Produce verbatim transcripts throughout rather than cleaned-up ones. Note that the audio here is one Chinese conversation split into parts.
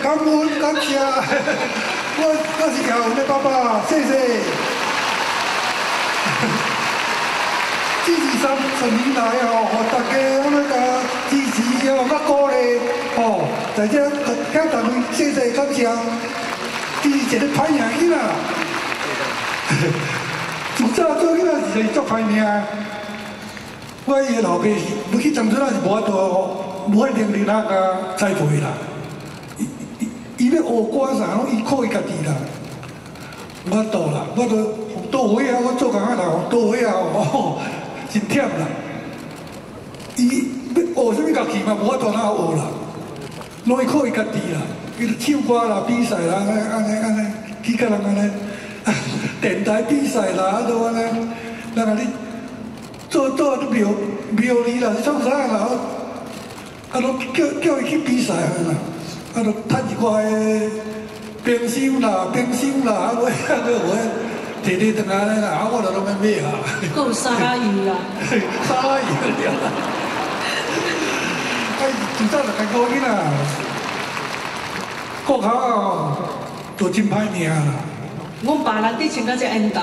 感恩感谢，我我是亚文的爸爸，谢谢。这二三十年来哦，互大家那个支持哦，甲鼓励哦，在这向大家谢谢感谢。伊是一个歹命囡仔，自早做囡仔是个足歹命。我伊个老爸是要去长春啊，是无法度，无法能力那个栽培啦。伊伊伊要学歌啥，拢依靠伊家己啦。我度啦，我都倒位啊，我做工啊，人倒位啊，哦，真忝啦。伊要学什么乐器嘛，无法度哪学啦，拢依靠伊家己啦。伊就唱歌啦、比赛啦，安尼安尼安尼，去甲人安尼，电台比赛啦，啊都安尼，人安尼做做都庙庙里啦，创啥啦，啊都叫叫伊去比赛啊啦，啊都趁一寡个冰箱啦、冰箱啦，啊我啊都有个摕摕转安尼啦，啊我就拢免买啊。 还有沙拉油啦， 沙拉油了，哎，自早就该讲囡仔。国考哦，都真歹命啦。 阮爸人伫穿到只缘投。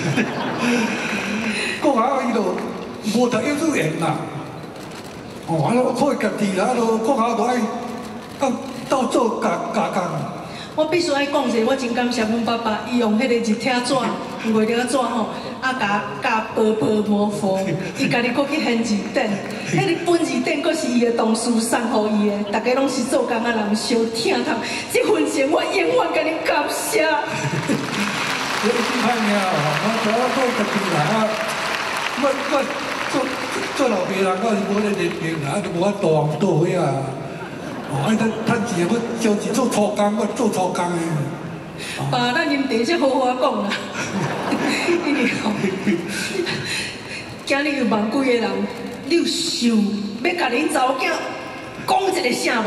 国考伊就无读幼稚园啦，哦，啊，我靠伊家己啦，啊，都国考都爱到到做加加工。 我必须爱讲者，我真感谢阮爸爸，伊用迄个日帖纸、画了纸吼，啊，甲甲薄薄膜糊，伊家己搁去现字典，迄个本字典搁是伊的同事送互伊的，大家拢是做工啊人，小疼痛，这份钱我永远甲你感谢。 我真歹命哦，我做我做家己啦，啊，我我做做老爸人，我是无咧认命啦，啊，就无法度倒位啊。哦，啊，趁趁钱，我招钱做粗工，我做粗工的。 爸，咱啉茶才好好讲啦。因为吼，今日有万几个人，你有想要甲恁查某囝讲一个啥无？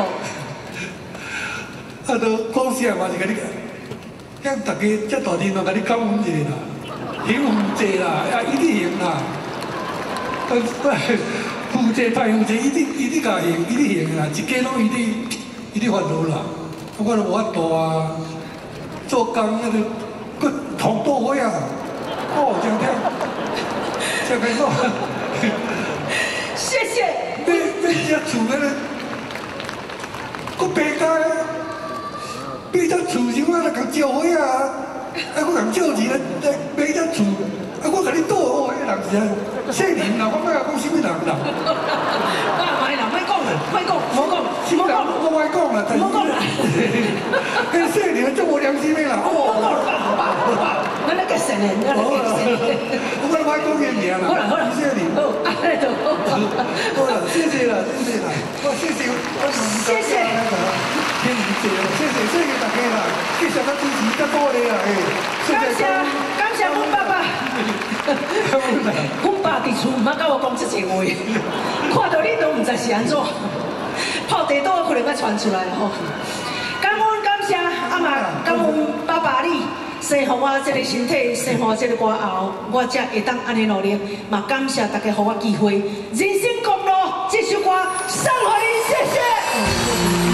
啊，都讲啥嘛是甲你，向大家遮大阵嘛甲你感恩一下啦，幸福济啦，啊，一定行啦。啊，负债派负债，一定一定甲行，一定行啦，一家拢一定一定烦恼啦。啊，我都无法度啊，做工那个佫头倒位啊，哦，真忝，真开讲。 谢谢。 买买只厝那个，佫白家，买只厝时我来共招伙啊，啊，我共借钱来来买只厝。啊！我甲你倒哦，迄人是啊，姓林啦，我莫讲什么人啦。 爸妈人莫讲啦，莫讲，莫讲，莫讲， 我莫讲啦， 莫讲啦。 迄姓林足无良心的啦。 莫讲啦，爸爸，我那个神人，我那个神人。 我莫讲伊名啦。 好啦好啦， 谢谢你。 好，安尼就好。 好啦，谢谢啦，谢谢啦。我谢谢，我谢谢。 天理姐，谢谢谢谢大家啦，继续甲支持甲鼓励啦，嘿。 感谢感谢阮爸爸。阮爸伫厝毋捌甲我讲这个话，看到你都毋知是安怎，泡茶倒可能要传出来吼。感恩感谢，啊嘛感恩爸爸你生予我这个身体，生予我这个歌喉，我才会当安尼努力。嘛感谢大家予我机会，人生公路这首歌送予你，谢谢。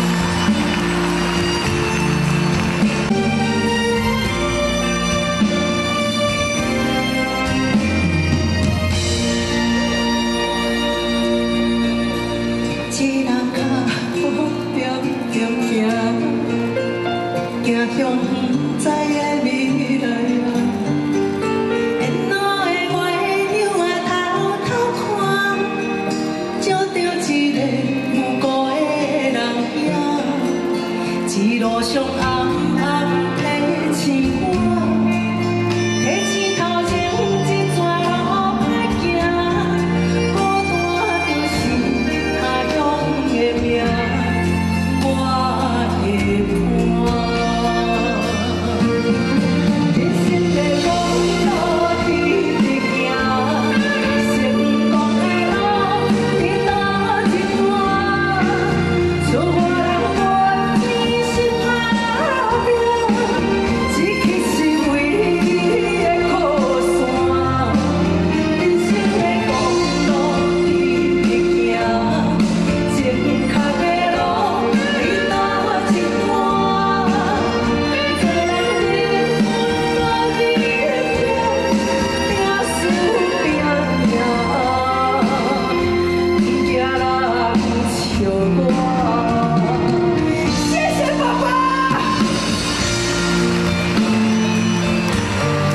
行向不知的